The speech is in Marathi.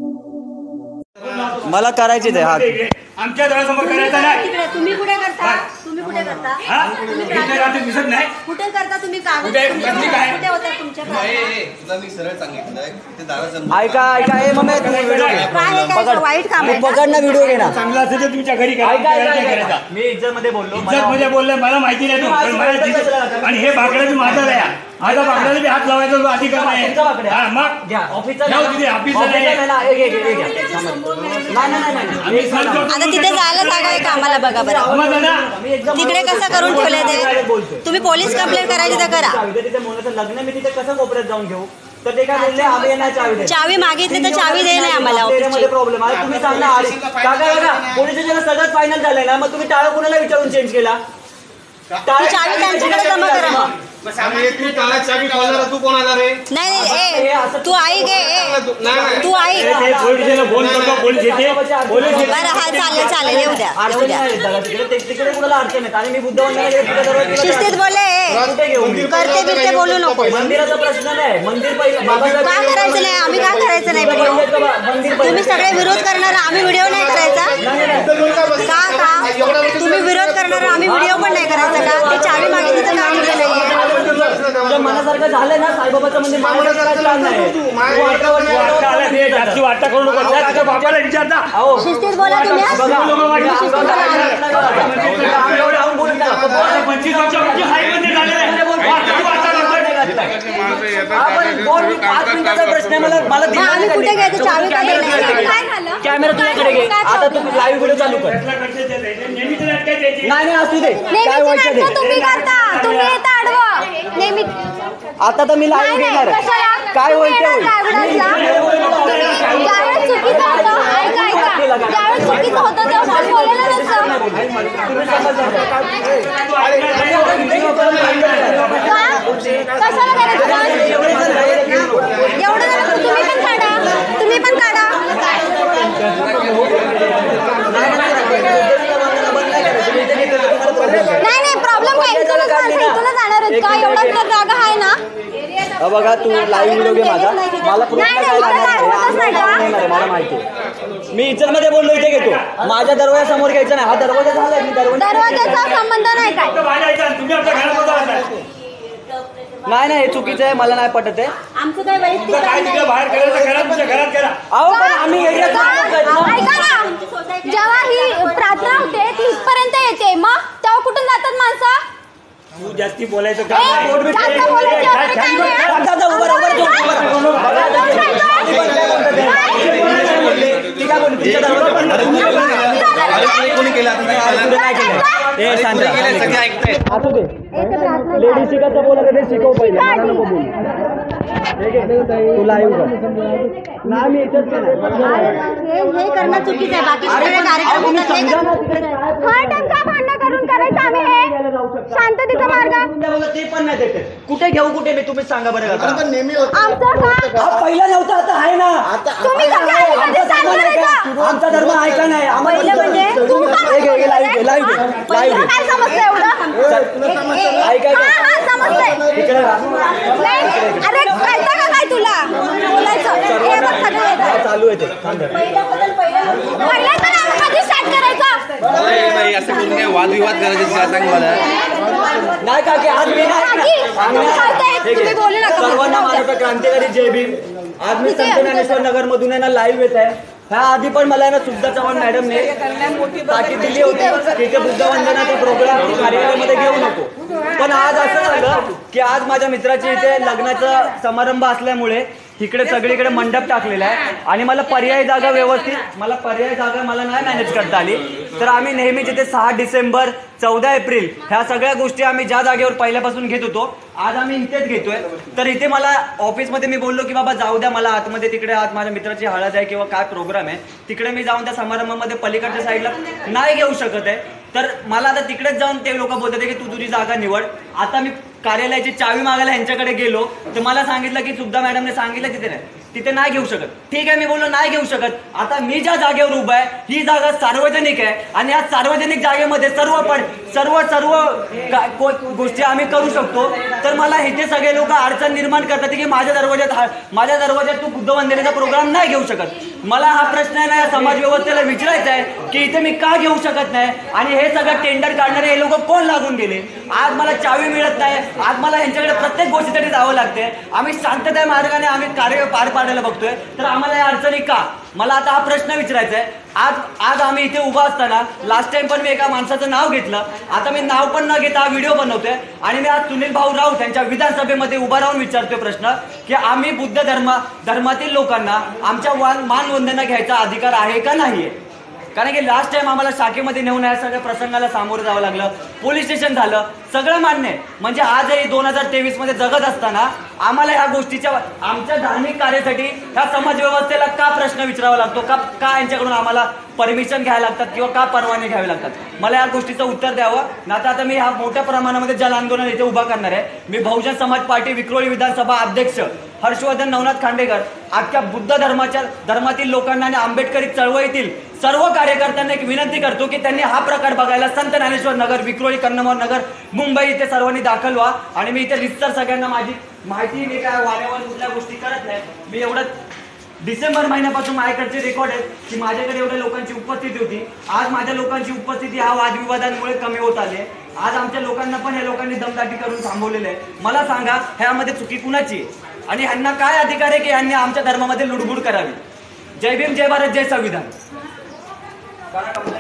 मला करायचीच आहे हात आमच्या डोळ्यासमोर करायचं नाही. तुम्ही कुठे करता? तुम्ही कुठे करता? दिसत नाही कुठे करता तुम्ही? कागद कुठे होता तुमच्या? तुला मी सरळ सांगितलं ऐका ऐका ए मम्मी तू व्हिडिओ घे. काय वाईट काम आहे? पकड ना व्हिडिओ घे ना. चांगला असेल तर तुमच्या घरी करायचा. मी इज्जत मध्ये बोललो. इज्जत मध्ये बोलले मला माहिती नाही तू पण मला आणि हे बाकड्याचं माझं आहे. आता बाकड्याला बी हात लावायचा अधिकार नाही. हा मग घ्या ऑफिसचा आता तिथे जायला जागा आहे का आम्हाला? बघा बरं तिकडे कसं करून ठेवलंय ते. तुम्ही पोलीस कंप्लेंट करायची तर करा. लग्न मी तिथे कसं कोपऱ्यात जाऊन घेऊ? तर ते काय बोलले आम्ही ना चावी मागितली तर चावी दे नाही आम्हाला. प्रॉब्लेम आहे. तुम्ही सांगा काका पोलीस स्टेशनला सगळं फायनल झालंय ना, मग तुम्ही टाळा कोणाला विचारून चेंज केला? चावी त्यांच्याकडे जमा करा. मग तू कोणाला रे? नाही तू आई घे. तू आई बरं हा चालेल येऊ द्या. तिकडे कुणाला अडचण आहे? आणि मी बुद्धवान शिस्तीत बोलले करते बिरते बोलू नको. मंदिराचा प्रश्न नाही. मंदिर का करायचं नाही? आम्ही का करायचं नाही व्हिडिओ? तुम्ही सगळे विरोध करणार आम्ही व्हिडिओ नाही करायचा का? तुम्ही विरोध करणार आम्ही व्हिडिओ पण नाही करायचा का? ते चावी मागितली तर काय लिहिलं नाहीये? तुझ्या मनासारखं झालं ना साईबाबाचं मंदिर वाटा करू नको. बाबाला विचारता शिस्तीत बोला तुम्ही. 25 वर्षापूर्वी हायमध्ये झालेलं आम्ही कुठे घ्यायचं? चावी का कॅमेरा तुझ्याकडे घे. आता तुम्ही लाईव्ह व्हिडिओ चालू कर. नाही असू दे. काय व्हायचं तुम्ही करता. तुम्ही येता आडवं नेहमी. आता तर मी लाईव्ह घेणार आहे. काय व्हायचं? ज्यावेळेस चुकीचं होतं ऐका ज्यावेळेस चुकीचं होतं तेव्हा बोलायला नसतं. कशाला करायचं? एवढं तुम्ही पण काढा. नाही प्रॉब्लेम काय इथूनच जाणार आहेत का? एवढा तर जागा आहे ना. बघा तू लाईव्ह व्हिडिओ घे माझा. मला मला माहिती मी इज्जत मध्ये बोललो इथे घेतो. माझ्या दरवाजासमोर घ्यायचं नाही. हा दरवाजा झालाय. मी दरवाजाचा संबंध नाही काय. नाही हे चुकीचं आहे. मला नाही पटत आहे. आमचं काय वैयक्तिक बाहेर करायचं करा तुमच्या घरात करा. अहो पण आम्ही ऐका ना जेव्हा ही प्रार्थना होते ती इथपर्यंत येते मग तेव्हा कुठून जातात माणसं? तू जास्ती बोलायचं लेडीज शिकायचं बोला ते शिकव पहिले. मला नको बोलू. तू लाईव्ह कर ना. मी हे करणं चुकीचं आहे. बाकी कार्यक्रम भांडण करून करायचं आम्ही हे शांततेचा मार्ग. ते पण नाही देते. कुठे घेऊ कुठे मी तुम्ही सांगा बरं. पहिला नव्हता आता आहे ना. आमचा धर्म ऐका नाही. आम्हाला काय समजतं एवढं? अरे कळतं का काय तुला बोलायचं? चालू आहे ते असं करून काय वादविवाद करायचे सांग मला. नाही का की आज मी सर्वांना माझा क्रांतिकारी जय भीम. आज मी संत ज्ञानेश्वर नगर मधून ना लाईव्ह येत आहे. ह्या आधी पण मला ना सुद्धा चव्हाण मॅडमने ताकीद दिली होती की बुद्ध वंदनाचा प्रोग्राम कार्यालयामध्ये घेऊ नको. पण आज असं झालं की आज माझ्या मित्राची इथे लग्नाचा समारंभ असल्यामुळे इकडे सगळीकडे मंडप टाकलेला आहे आणि मला पर्यायी जागा मला नाही मॅनेज करता आली. तर आम्ही नेहमी जिथे 6 डिसेंबर 14 एप्रिल ह्या सगळ्या गोष्टी आम्ही ज्या जागेवर पहिल्यापासून घेत होतो आज आम्ही इथेच घेतोय. तर इथे मला ऑफिसमध्ये मी बोललो की बाबा जाऊ द्या मला आतमध्ये तिकडे आज माझ्या मित्राची हळद आहे किंवा काय प्रोग्राम आहे तिकडे मी जाऊन त्या समारंभामध्ये पलीकडच्या साईडला नाही घेऊ शकत आहे. तर मला आता तिकडेच जाऊन ते लोक बोलतात की तू तुझी जागा निवड. आता मी कार्यालयाची चावी मागायला यांच्याकडे गेलो तर मला सांगितलं की सुद्धा मॅडमने सांगितलं तिथे नाही घेऊ शकत. ठीक आहे मी बोललो नाही घेऊ शकत. आता मी ज्या जागेवर उभा आहे ही जागा सार्वजनिक आहे आणि या सार्वजनिक जागेमध्ये सर्व गोष्टी आम्ही करू शकतो. तर मला इथे सगळे लोक अडचण निर्माण करतात की माझ्या दरवाज्यात तू बुद्ध वंदनेचा प्रोग्राम नाही घेऊ शकत. मला हा प्रश्न आहे ना या समाज व्यवस्थेला विचारायचा आहे की इथे मी का घेऊ शकत नाही आणि हे सगळं टेंडर काढणारे हे लोक कोण लागून गेले. आज मला चावी मिळत नाही, आज मला यांच्याकडे प्रत्येक गोष्टीसाठी जावं लागते. आम्ही शांतता मार्गाने आम्ही कार्य पार पाडायला बघतोय, तर आम्हाला या अडचणी का. मला आता हा प्रश्न विचारायचा आहे. आज आम्ही इथे उभा असताना लास्ट टाइम पण मी एका माणसाचं नाव घेतलं, आता मी नाव पण न घेता हा व्हिडिओ बनवतोय आणि मी आज सुनील भाऊ राऊत यांच्या विधानसभेमध्ये उभा राहून विचारतोय प्रश्न की आम्ही बुद्ध धर्मातील लोकांना आमच्या मानवंदना घ्यायचा अधिकार आहे का नाहीये. कारण की लास्ट टाइम आम्हाला शाखेमध्ये नेऊन या सगळ्या प्रसंगाला सामोरं जावं लागलं, पोलीस स्टेशन झालं, सगळं मान्य आहे. म्हणजे आजही 2023 मध्ये जगत असताना आम्हाला ह्या गोष्टीच्या आमच्या धार्मिक कार्यासाठी ह्या समाज व्यवस्थेला का प्रश्न विचारावा लागतो, का यांच्याकडून आम्हाला परमिशन घ्यायला लागतात किंवा का परवाने घ्यावे लागतात. मला या गोष्टीचं उत्तर द्यावं. आता मी हा मोठ्या प्रमाणामध्ये जन आंदोलन इथे उभा करणार आहे. मी बहुजन समाज पार्टी विक्रोळी विधानसभा अध्यक्ष हर्षवर्धन नवनाथ खांडेकर अख्ख्या बुद्ध धर्मातील लोकांना आणि आंबेडकरी चळवळीतील सर्व कार्यकर्त्यांना एक विनंती करतो की त्यांनी हा प्रकार बघायला संत ज्ञानेश्वर नगर, विक्रोळी, कन्नमोर नगर, मुंबई इथे सर्वांनी दाखल व्हा. आणि मी इथे रिस्तर सगळ्यांना माझी माहिती, मी काय वाऱ्यावर कुठल्या गोष्टी करत नाही. मी एवढं डिसेंबर महिन्यापासून माझ्याकडचे रेकॉर्ड आहेत की माझ्याकडे एवढ्या लोकांची उपस्थिती होती. आज माझ्या लोकांची उपस्थिती हा वादविवादांमुळे कमी होत आले. आज आमच्या लोकांना पण या लोकांनी दमदाटी करून थांबवलेलं आहे. मला सांगा ह्यामध्ये चुकी कुणाची आहे आणि ह्यांना काय अधिकार आहे की ह्यांनी आमच्या धर्मामध्ये लुडबुड करावी. जय भीम, जय भारत, जय संविधान.